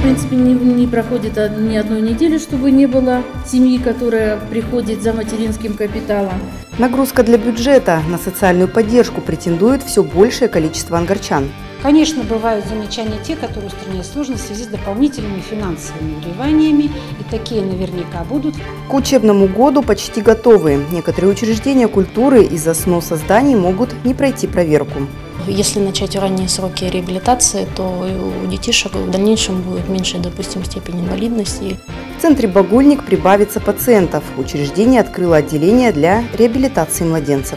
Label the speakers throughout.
Speaker 1: принципе, не проходит ни одной недели, чтобы не было семьи, которая приходит за материнским капиталом.
Speaker 2: Нагрузка для бюджета на социальную поддержку претендует все большее количество ангарчан.
Speaker 3: Конечно, бывают замечания те, которые устраняют сложность в связи с дополнительными финансовыми вливаниями, и такие наверняка будут.
Speaker 2: К учебному году почти готовы. Некоторые учреждения культуры из-за сноса зданий могут не пройти проверку.
Speaker 4: Если начать ранние сроки реабилитации, то у детишек в дальнейшем будет меньше, допустим, степень инвалидности.
Speaker 2: В центре «Багульник» прибавится пациентов. Учреждение открыло отделение для реабилитации младенцев.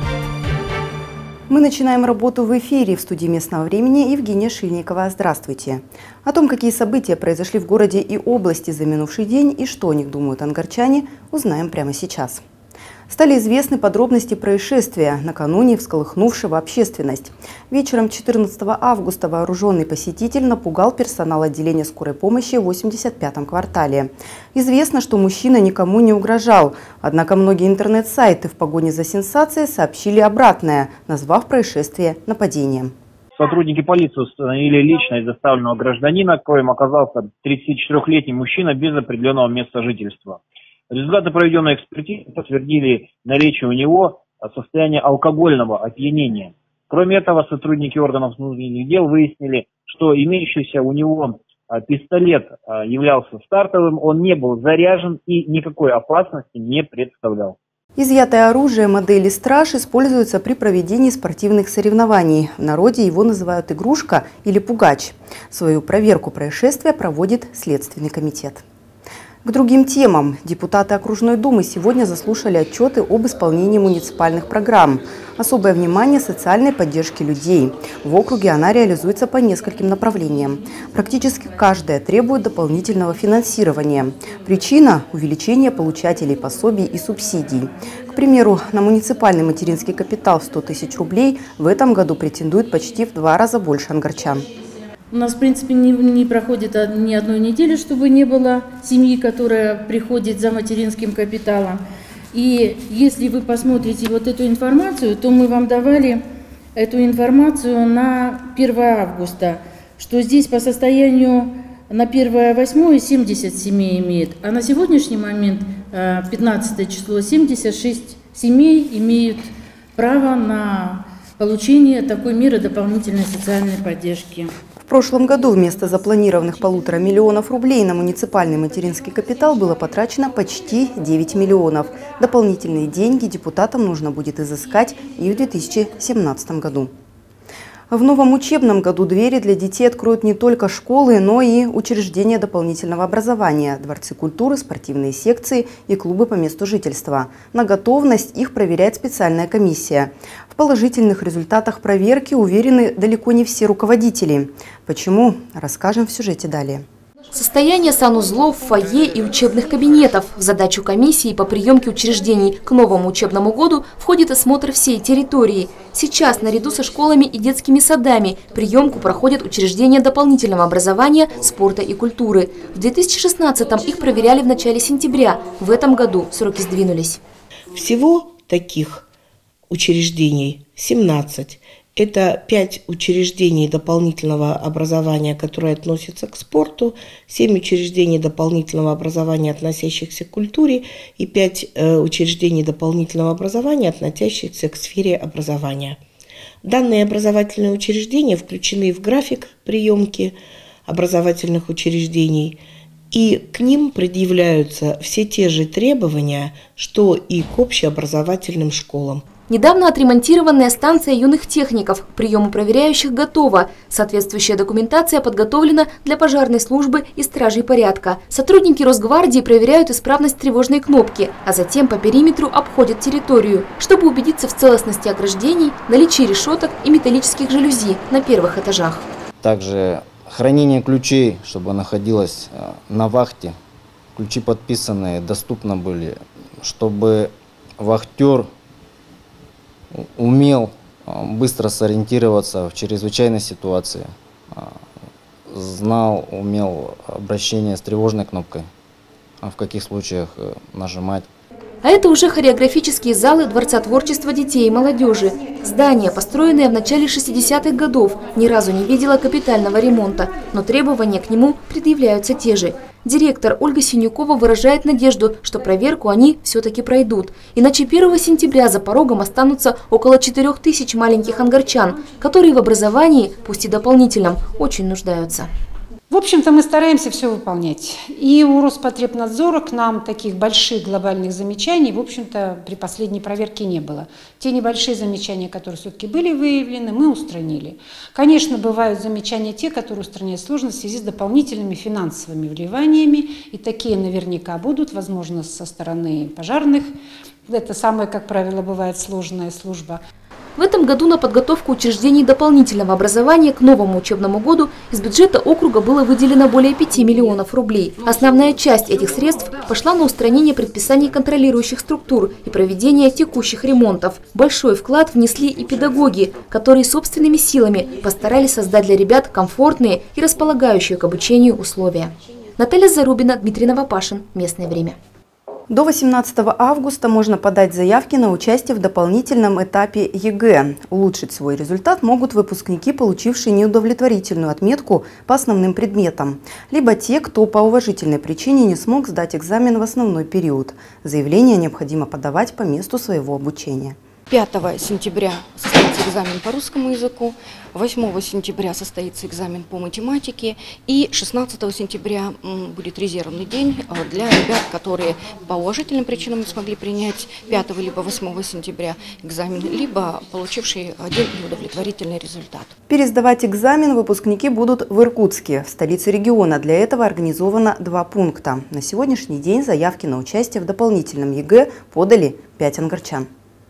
Speaker 2: Мы начинаем работу в эфире. В студии местного времени Евгения Шильникова. Здравствуйте. О том, какие события произошли в городе и области за минувший день и что о них думают ангарчане, узнаем прямо сейчас. Стали известны подробности происшествия, накануне всколыхнувшего общественность. Вечером 14 августа вооруженный посетитель напугал персонал отделения скорой помощи в 85-м квартале. Известно, что мужчина никому не угрожал, однако многие интернет-сайты в погоне за сенсацией сообщили обратное, назвав происшествие нападением.
Speaker 5: Сотрудники полиции установили личность доставленного гражданина, коим оказался 34-летний мужчина без определенного места жительства. Результаты проведенной экспертизы подтвердили наличие у него состояния алкогольного опьянения. Кроме этого, сотрудники органов внутренних дел выяснили, что имеющийся у него пистолет являлся стартовым, он не был заряжен и никакой опасности не представлял.
Speaker 2: Изъятое оружие модели «Страж» используется при проведении спортивных соревнований. В народе его называют «игрушка» или «пугач». Свою проверку происшествия проводит Следственный комитет. К другим темам. Депутаты окружной думы сегодня заслушали отчеты об исполнении муниципальных программ. Особое внимание социальной поддержке людей. В округе она реализуется по нескольким направлениям. Практически каждая требует дополнительного финансирования. Причина – увеличение получателей пособий и субсидий. К примеру, на муниципальный материнский капитал в 100 тысяч рублей в этом году претендует почти в 2 раза больше ангарчан.
Speaker 1: У нас, в принципе, не проходит ни одной недели, чтобы не было семьи, которая приходит за материнским капиталом. И если вы посмотрите вот эту информацию, то мы вам давали эту информацию на 1 августа, что здесь по состоянию на 1/8 70 семей имеет, а на сегодняшний момент, 15 число, 76 семей имеют право на получение такой меры дополнительной социальной поддержки.
Speaker 2: В прошлом году вместо запланированных 1,5 миллиона рублей на муниципальный материнский капитал было потрачено почти 9 миллионов. Дополнительные деньги депутатам нужно будет изыскать и в 2017 году. В новом учебном году двери для детей откроют не только школы, но и учреждения дополнительного образования, дворцы культуры, спортивные секции и клубы по месту жительства. На готовность их проверяет специальная комиссия. В положительных результатах проверки уверены далеко не все руководители. Почему? Расскажем в сюжете далее.
Speaker 6: Состояние санузлов, фойе и учебных кабинетов. В задачу комиссии по приемке учреждений к новому учебному году входит осмотр всей территории. Сейчас наряду со школами и детскими садами приемку проходят учреждения дополнительного образования, спорта и культуры. В 2016-м их проверяли в начале сентября. В этом году сроки сдвинулись.
Speaker 7: Всего таких учреждений 17. Это 5 учреждений дополнительного образования, которые относятся к спорту, 7 учреждений дополнительного образования, относящихся к культуре, и 5 учреждений дополнительного образования, относящихся к сфере образования. Данные образовательные учреждения включены в график приемки образовательных учреждений, и к ним предъявляются все те же требования, что и к общеобразовательным школам.
Speaker 6: Недавно отремонтированная станция юных техников к приему проверяющих готова. Соответствующая документация подготовлена для пожарной службы и стражей порядка. Сотрудники Росгвардии проверяют исправность тревожной кнопки, а затем по периметру обходят территорию, чтобы убедиться в целостности ограждений, наличии решеток и металлических жалюзи на первых этажах.
Speaker 8: Также хранение ключей, чтобы находилось на вахте, ключи подписанные, доступны были, чтобы вахтер умел быстро сориентироваться в чрезвычайной ситуации, знал, умел обращение с тревожной кнопкой, в каких случаях нажимать.
Speaker 6: А это уже хореографические залы Дворца творчества детей и молодежи. Здание, построенное в начале 60-х годов, ни разу не видело капитального ремонта, но требования к нему предъявляются те же. Директор Ольга Синюкова выражает надежду, что проверку они все-таки пройдут. Иначе 1 сентября за порогом останутся около 4000 маленьких ангарчан, которые в образовании, пусть и дополнительном, очень нуждаются.
Speaker 3: В общем-то, мы стараемся все выполнять. И у Роспотребнадзора к нам таких больших глобальных замечаний, в общем-то, при последней проверке не было. Те небольшие замечания, которые все-таки были выявлены, мы устранили. Конечно, бывают замечания те, которые устраняют сложно в связи с дополнительными финансовыми вливаниями. И такие наверняка будут, возможно, со стороны пожарных. Это самая, как правило, бывает сложная служба.
Speaker 6: В этом году на подготовку учреждений дополнительного образования к новому учебному году из бюджета округа было выделено более 5 миллионов рублей. Основная часть этих средств пошла на устранение предписаний контролирующих структур и проведение текущих ремонтов. Большой вклад внесли и педагоги, которые собственными силами постарались создать для ребят комфортные и располагающие к обучению условия. Наталья Зарубина, Дмитрий Новопашин. Местное время.
Speaker 2: До 18 августа можно подать заявки на участие в дополнительном этапе ЕГЭ. Улучшить свой результат могут выпускники, получившие неудовлетворительную отметку по основным предметам, либо те, кто по уважительной причине не смог сдать экзамен в основной период. Заявление необходимо подавать по месту своего обучения.
Speaker 9: 5 сентября состоится экзамен по русскому языку, 8 сентября состоится экзамен по математике и 16 сентября будет резервный день для ребят, которые по уважительным причинам не смогли принять 5 либо 8 сентября экзамен, либо получившие один неудовлетворительный результат.
Speaker 2: Пересдавать экзамен выпускники будут в Иркутске, в столице региона. Для этого организовано 2 пункта. На сегодняшний день заявки на участие в дополнительном ЕГЭ подали 5 ангарчан.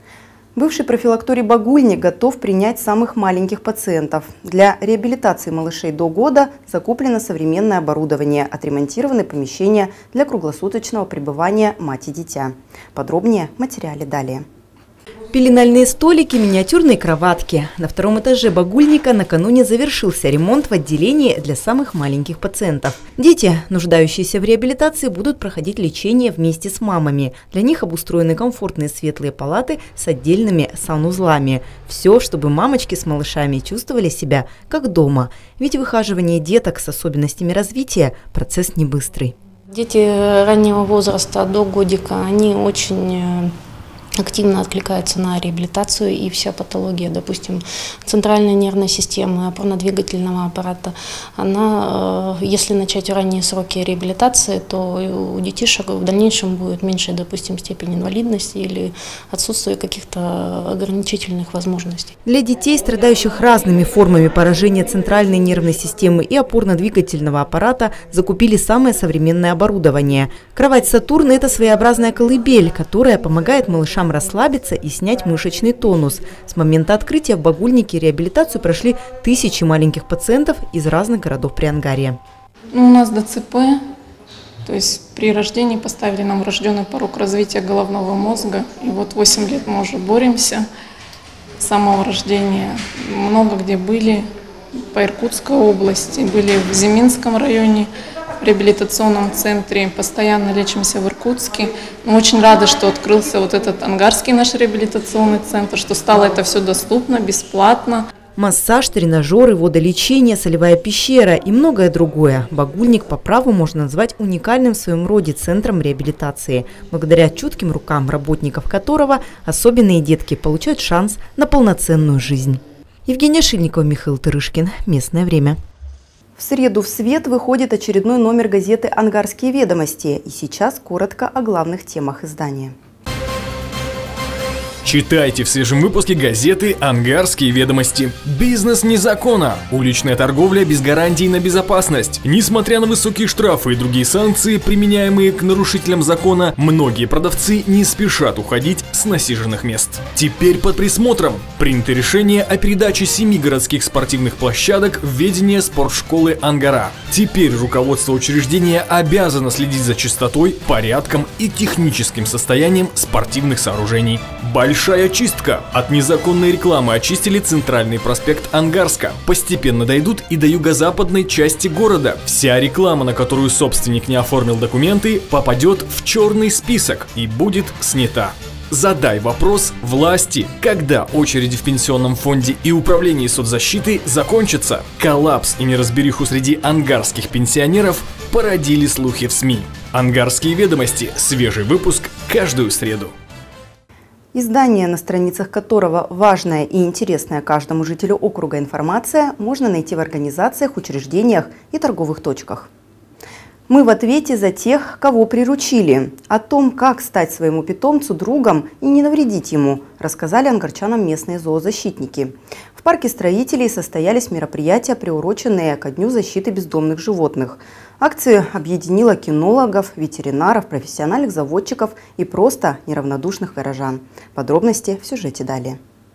Speaker 2: Бывший профилакторий «Багульник» готов принять самых маленьких пациентов. Для реабилитации малышей до года закуплено современное оборудование, отремонтированы помещения для круглосуточного пребывания мать и дитя. Подробнее в материале далее.
Speaker 10: Пеленальные столики, миниатюрные кроватки. На 2-м этаже «Багульника» накануне завершился ремонт в отделении для самых маленьких пациентов. Дети, нуждающиеся в реабилитации, будут проходить лечение вместе с мамами. Для них обустроены комфортные светлые палаты с отдельными санузлами. Все, чтобы мамочки с малышами чувствовали себя как дома. Ведь выхаживание деток с особенностями развития – процесс не быстрый.
Speaker 4: Дети раннего возраста до годика, они очень активно откликается на реабилитацию, и вся патология, допустим, центральной нервной системы, опорно-двигательного аппарата, она, если начать ранние сроки реабилитации, то у детишек в дальнейшем будет меньшая, допустим, степень инвалидности или отсутствие каких-то ограничительных возможностей.
Speaker 10: Для детей, страдающих разными формами поражения центральной нервной системы и опорно-двигательного аппарата, закупили самое современное оборудование. Кровать «Сатурн» – это своеобразная колыбель, которая помогает малышам расслабиться и снять мышечный тонус. С момента открытия в Багульнике реабилитацию прошли тысячи маленьких пациентов из разных городов Приангарья.
Speaker 11: У нас ДЦП, то есть при рождении поставили нам врожденный порог развития головного мозга. И вот 8 лет мы уже боремся с самого рождения. Много где были по Иркутской области, были в Зиминском районе, в реабилитационном центре, постоянно лечимся в Иркутске. Мы очень рады, что открылся вот этот ангарский наш реабилитационный центр, что стало это все доступно, бесплатно.
Speaker 10: Массаж, тренажеры, водолечение, солевая пещера и многое другое. Багульник по праву можно назвать уникальным в своем роде центром реабилитации, благодаря чутким рукам работников которого особенные детки получают шанс на полноценную жизнь. Евгения Шильникова, Михаил Тырышкин. Местное время.
Speaker 2: В среду в свет выходит очередной номер газеты «Ангарские ведомости». И сейчас коротко о главных темах издания.
Speaker 12: Читайте в свежем выпуске газеты «Ангарские ведомости». Бизнес не закона. Уличная торговля без гарантий на безопасность. Несмотря на высокие штрафы и другие санкции, применяемые к нарушителям закона, многие продавцы не спешат уходить с насиженных мест. Теперь под присмотром принято решение о передаче 7 городских спортивных площадок в ведение спортшколы «Ангара». Теперь руководство учреждения обязано следить за чистотой, порядком и техническим состоянием спортивных сооружений. Большой Большая чистка. От незаконной рекламы очистили центральный проспект Ангарска. Постепенно дойдут и до юго-западной части города. Вся реклама, на которую собственник не оформил документы, попадет в черный список и будет снята. Задай вопрос власти, когда очереди в пенсионном фонде и управлении соцзащиты закончатся. Коллапс и неразбериху среди ангарских пенсионеров породили слухи в СМИ. Ангарские ведомости. Свежий выпуск каждую среду.
Speaker 2: Издание, на страницах которого важная и интересная каждому жителю округа информация, можно найти в организациях, учреждениях и торговых точках. Мы в ответе за тех, кого приручили. О том, как стать своему питомцу другом и не навредить ему, рассказали ангарчанам местные зоозащитники. В парке строителей состоялись мероприятия, приуроченные ко Дню защиты бездомных животных. Акция объединила кинологов, ветеринаров, профессиональных заводчиков и просто неравнодушных горожан. Подробности в сюжете далее.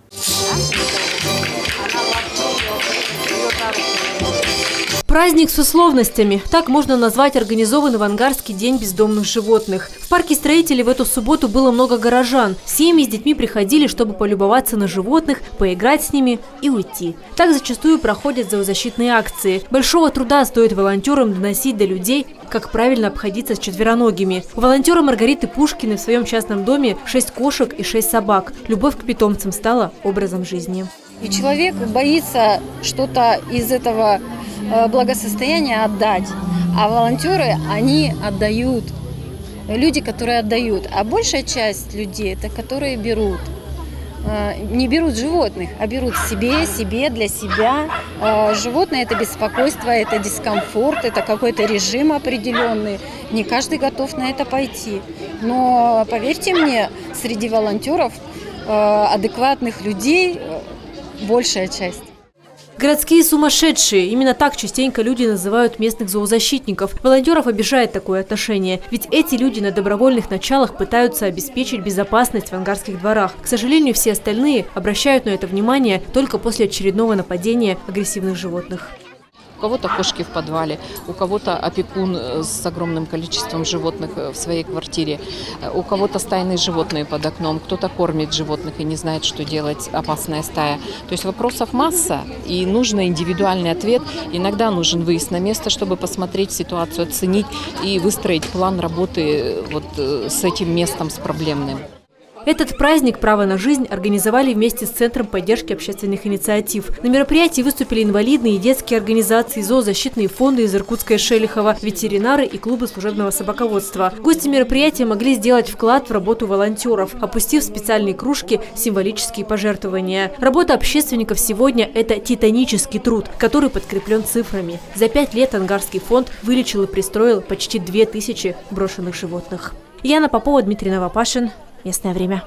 Speaker 13: Праздник с условностями. Так можно назвать организованный в Ангарске День бездомных животных. В парке строителей в эту субботу было много горожан. Семьи с детьми приходили, чтобы полюбоваться на животных, поиграть с ними и уйти. Так зачастую проходят зоозащитные акции. Большого труда стоит волонтерам доносить до людей, как правильно обходиться с четвероногими. У волонтера Маргариты Пушкиной в своем частном доме 6 кошек и 6 собак. Любовь к питомцам стала образом жизни.
Speaker 14: И человек боится что-то из этого благосостояния отдать, а волонтеры, они отдают, люди, которые отдают, а большая часть людей, это которые берут, не берут животных, а берут себе, для себя. Животное – это беспокойство, это дискомфорт, это какой-то режим определенный, не каждый готов на это пойти, но поверьте мне, среди волонтеров адекватных людей большая часть.
Speaker 13: Городские сумасшедшие. Именно так частенько люди называют местных зоозащитников. Волонтеров обижает такое отношение. Ведь эти люди на добровольных началах пытаются обеспечить безопасность в ангарских дворах. К сожалению, все остальные обращают на это внимание только после очередного нападения агрессивных животных.
Speaker 15: У кого-то кошки в подвале, у кого-то опекун с огромным количеством животных в своей квартире, у кого-то стайные животные под окном, кто-то кормит животных и не знает, что делать, опасная стая. То есть вопросов масса, и нужен индивидуальный ответ. Иногда нужен выезд на место, чтобы посмотреть ситуацию, оценить и выстроить план работы вот с этим местом, с проблемным.
Speaker 13: Этот праздник «Право на жизнь» организовали вместе с Центром поддержки общественных инициатив. На мероприятии выступили инвалидные и детские организации, зоозащитные фонды из Иркутска и Шелихова, ветеринары и клубы служебного собаководства. Гости мероприятия могли сделать вклад в работу волонтеров, опустив в специальные кружки символические пожертвования. Работа общественников сегодня – это титанический труд, который подкреплен цифрами. За 5 лет Ангарский фонд вылечил и пристроил почти 2000 брошенных животных. Яна Попова, Дмитрий Новопашин. Местное время.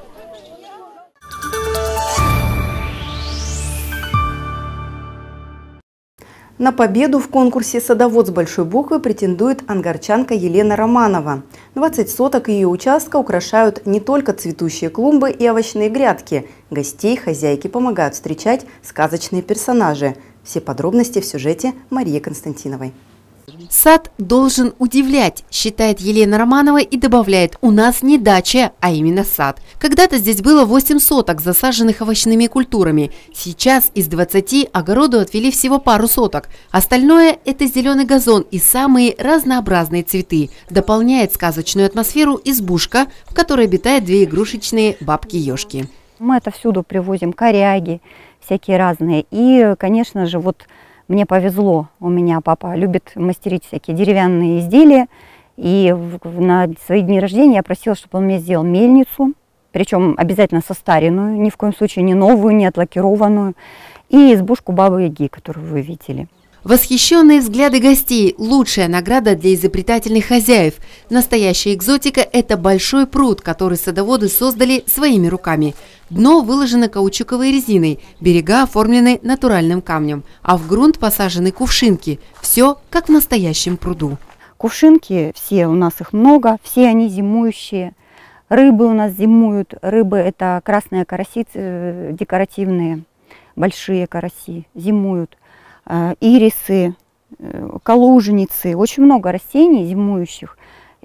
Speaker 2: На победу в конкурсе «Садовод» с большой буквы претендует ангарчанка Елена Романова. 20 соток ее участка украшают не только цветущие клумбы и овощные грядки. Гостей хозяйки помогают встречать сказочные персонажи. Все подробности в сюжете Марии Константиновой.
Speaker 16: Сад должен удивлять, считает Елена Романова и добавляет: у нас не дача, а именно сад. Когда-то здесь было 8 соток, засаженных овощными культурами. Сейчас из 20 огороду отвели всего пару соток. Остальное – это зеленый газон и самые разнообразные цветы. Дополняет сказочную атмосферу избушка, в которой обитают 2 игрушечные бабки-ешки.
Speaker 17: Мы отовсюду привозим коряги всякие разные. И, конечно же, вот мне повезло, у меня папа любит мастерить всякие деревянные изделия, и на свои дни рождения я просила, чтобы он мне сделал мельницу, причем обязательно состаренную, ни в коем случае не новую, не отлакированную, и избушку Бабы-Яги, которую вы видели.
Speaker 16: Восхищенные взгляды гостей – лучшая награда для изобретательных хозяев. Настоящая экзотика – это большой пруд, который садоводы создали своими руками. Дно выложено каучуковой резиной, берега оформлены натуральным камнем, а в грунт посажены кувшинки. Все как в настоящем пруду.
Speaker 17: Кувшинки, все у нас их много, все они зимующие. Рыбы у нас зимуют. Рыбы – это красные караси декоративные, большие караси зимуют. Ирисы, калужницы, очень много растений зимующих.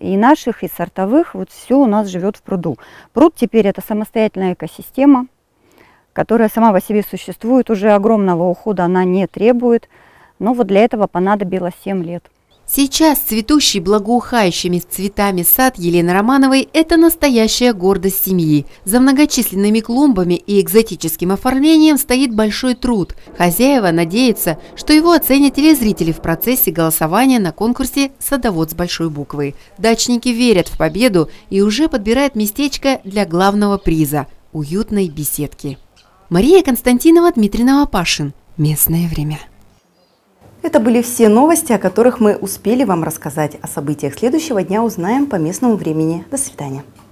Speaker 17: и наших, и сортовых, вот все у нас живет в пруду. Пруд теперь это самостоятельная экосистема, которая сама по себе существует, уже огромного ухода она не требует, но вот для этого понадобилось 7 лет.
Speaker 16: Сейчас цветущий благоухающими цветами сад Елены Романовой – это настоящая гордость семьи. За многочисленными клумбами и экзотическим оформлением стоит большой труд. Хозяева надеются, что его оценят телезрители в процессе голосования на конкурсе «Садовод с большой буквы». Дачники верят в победу и уже подбирают местечко для главного приза – уютной беседки. Мария Константинова, Дмитрий Новопашин. Местное время.
Speaker 2: Это были все новости, о которых мы успели вам рассказать. О событиях следующего дня узнаем по местному времени. До свидания.